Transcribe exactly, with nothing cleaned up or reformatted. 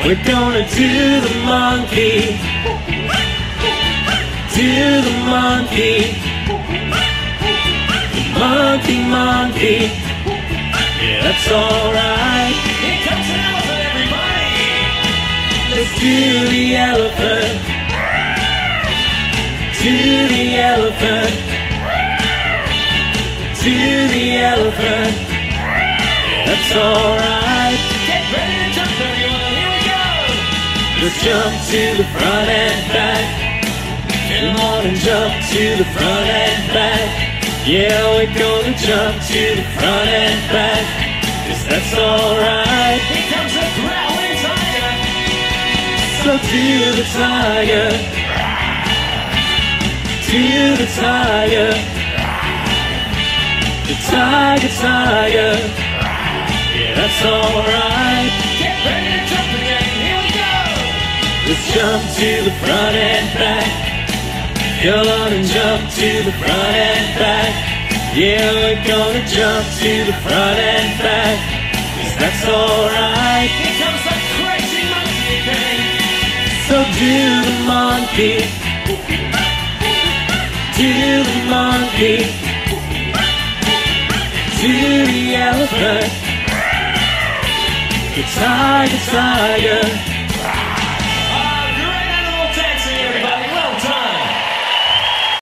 We're gonna do the monkey, do the monkey, monkey, monkey. Yeah, that's alright. Here comes an elephant, everybody. Let's do the elephant, do the elephant, do the elephant. Yeah, that's alright. Get ready to jump, everyone. Here we go. Let's jump to the front and back. Come on and jump to the front and back. Yeah, we're gonna jump to the front and back, 'cause that's alright. Here comes a growling tiger. So to the tiger, to the tiger, the tiger, tiger. Yeah, that's alright. Get ready to jump again. Here we go. Let's jump to the front and back. Come on and jump to the front and back. Yeah, we're gonna jump to the front and back, 'cause that's alright. Here comes the crazy monkey again. So do the monkey, do the monkey, do the elephant, the tiger, tiger.